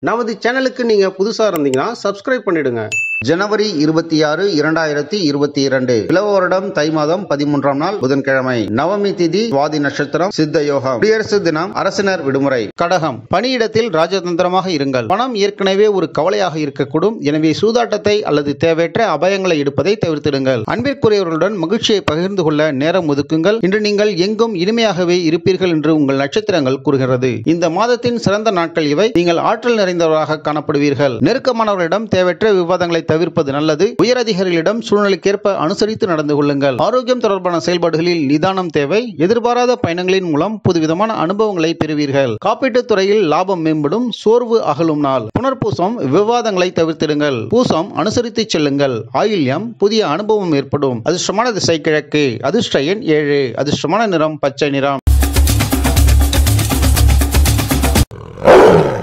நமது சேனலுக்கு நீங்க புதுசா இருந்தீங்கன்னா சப்ஸ்கிரைப் பண்ணிடுங்க. ஜனவரி 26, 2022 இளவ வருடம் தை மாதம் 13ஆம் நாள் புதன்கிழமை. நவமி திதி, சுவாதி நட்சத்திரம், சித்த யோகம், குடியரசு தினம், அரசினர் விடுமுறை. கடகம், பணியிடத்தில் ராஜதந்திரமாக இருங்கள். பணம் ஏற்கனவே ஒரு கவலையாக இருக்கக்கூடும். எனவே சூதாட்டத்தை அல்லது தேவையற்ற அபாயங்களை எடுப்பதை தவிர்த்திடுங்கள். அன்பிற்குரியவர்களுடன் மகிழ்ச்சியை பகிர்ந்து கொள்ள நேரம் ஒதுக்குங்கள். இன்று நீங்கள் எங்கும் இனிமையாகவே இருப்பீர்கள் என்று உங்கள் நட்சத்திரங்கள் கூறுகிறது. இந்த மாதத்தின் சிறந்த நாட்கள் இவை. நீங்கள் ஆற்றல் நிறைந்தவராக காணப்படுவீர்கள். நெருக்கமானவர்களிடம் தேவையற்ற விவாதங்களை தவிர்ப்பது நல்லது. உயரதிகாரிகளிடம் சூழ்நிலைக்கேற்ப அனுசரித்து நடந்து கொள்ளுங்கள். ஆரோக்கியம் தொடர்பான செயல்பாடுகளில் நிதானம் தேவை. எதிர்பாராத பயணங்களின் மூலம் புதுவிதமான அனுபவங்களை பெறுவீர்கள். காப்பீட்டுத் துறையில் லாபம் மேம்படும். சோர்வு அகலும் நாள். புனர்பூசம், விவாதங்களை தவிர்த்திடுங்கள். பூசம், அனுசரித்து செல்லுங்கள். ஆயில்யம், புதிய அனுபவம் ஏற்படும். அதிர்ஷ்டமான திசை கிழக்கு. அதிர்ஷ்ட எண் 7. அதிர்ஷ்டமான நிறம் பச்சை நிறம்.